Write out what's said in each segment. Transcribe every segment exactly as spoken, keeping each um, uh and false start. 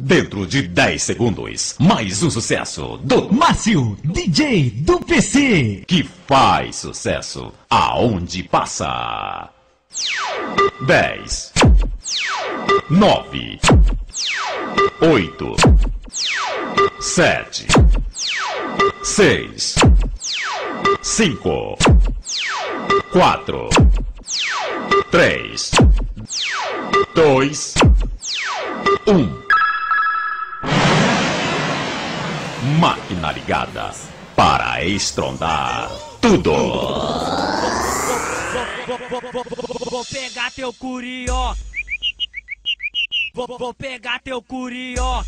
Dentro de dez segundos, mais um sucesso do Márcio, D J do P C, que faz sucesso aonde passa. dez, nove, oito, sete, seis, cinco, quatro, três, dois, um. Máquina ligada para estrondar tudo. Vou pegar teu curió. Vou, vou pegar teu curió.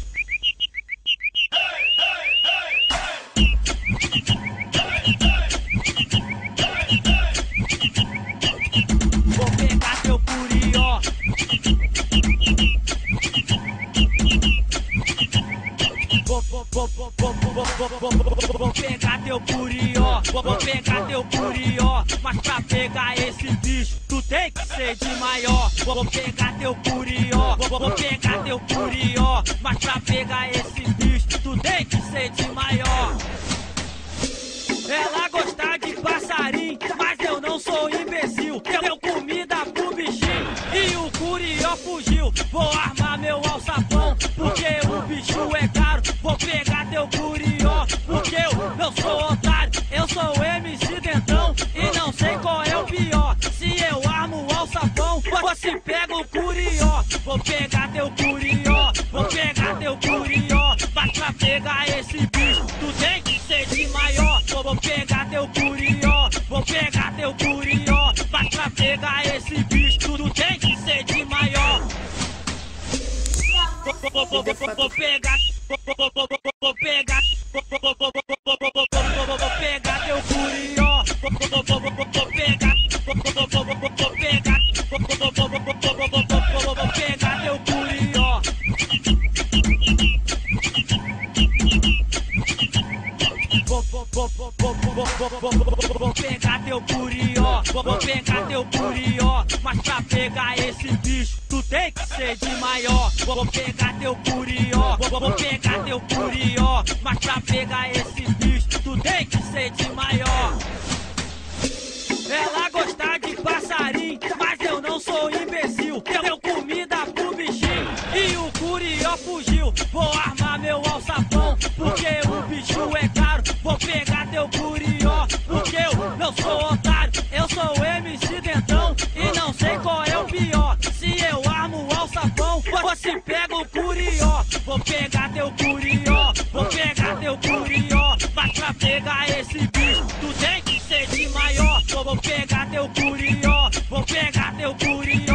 Vou pegar teu curió. Vou, vou, vou, vou, vou, vou, vou, vou, vou pegar teu curió. Vou pegar teu curió. Mas pra pegar esse bicho, tu tem que ser de maior. Vou pegar teu curió. Vou pegar teu curió. Mas pra pegar esse bicho, tu tem que ser de maior. Ela gosta de passarinho, mas eu não sou imbecil. Deu comida pro bichinho e o curió fugiu. Vou armar meu alçapão, porque o bicho é caro. Vou pegar teu curió, porque eu não sou otário. Eu sou o M C Dentão e não sei qual é o pior. Se eu armo o alçapão, você pega o curió. Vou pegar teu curió, vou pegar teu curió. Mas pra pegar esse bicho, tu tem que ser de maior. Vou pegar teu curió, vou pegar teu curió. Mas pra pegar esse bicho, tu tem que ser de maior. Vou, vou, vou, vou, vou pegar, vou, vou, vou, vou pegar, vou, vou, vou, vou, vou, vou, vou pegar teu curió. Vou, vou, vou, vou, vou pegar, vou, vou, vou, vou, vou pegar, vou, vou, vou, vou, vou, vou, vou pegar teu curió. Vou, vou, vou, vou, vou, vou, vou, vou, vou pegar teu curió. Vou pegar teu curió. Mas pra pegar esse bicho, tu tem que ser de maior. Vou pegar teu curió. Vou pegar teu curió. Mas pra pegar esse bicho, tu tem que ser de maior. Ela gosta de passarinho, mas eu não sou imbecil. Deu comida pro bichinho e o curió fugiu. Vou armar meu alçapão, porque o bicho é caro. Vou pegar teu curió, porque eu não sou otário. Eu sou o M C Dentão e não sei qual é o pior. Se eu armo o alçapão, você pega o curió. Vou pegar teu curió, vou pegar teu curió. Mas pra pegar esse bicho, tu tem que ser de maior. Vou pegar teu curió, vou pegar teu curió.